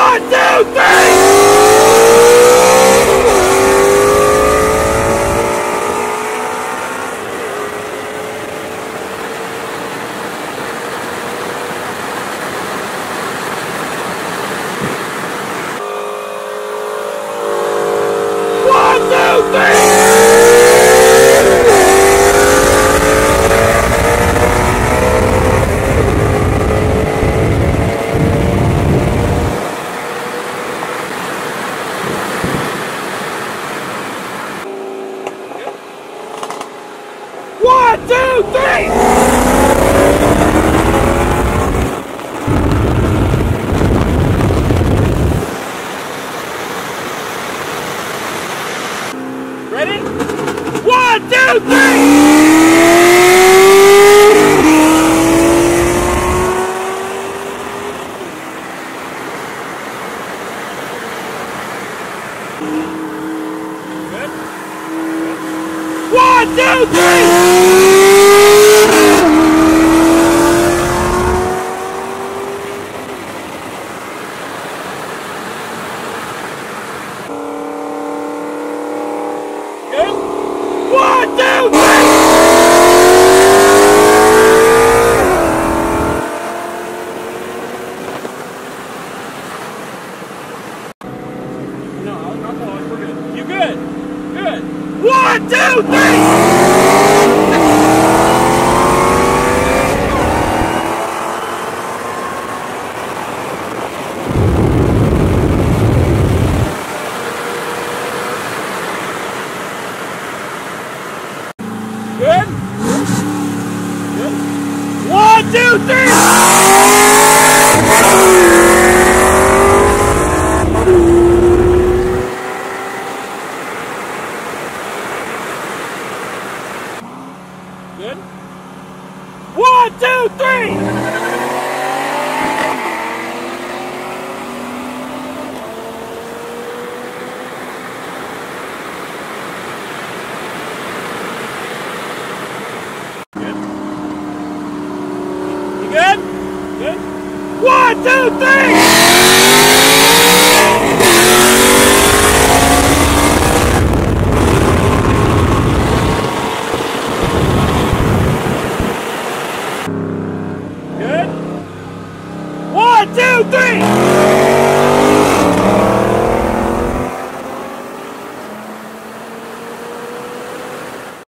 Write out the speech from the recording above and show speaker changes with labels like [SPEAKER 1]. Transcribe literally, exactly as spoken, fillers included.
[SPEAKER 1] One, two, three! One, two, three! One, two, three! Ready? One, two, three! Good. One, two, three! Good. One, two, three! No, I'll not pause. We're good. You good? Good. One, two, three! Good? Good. One, two, three! Good? One, two, three! Good? Good? One, two, three! Good? One, two, three!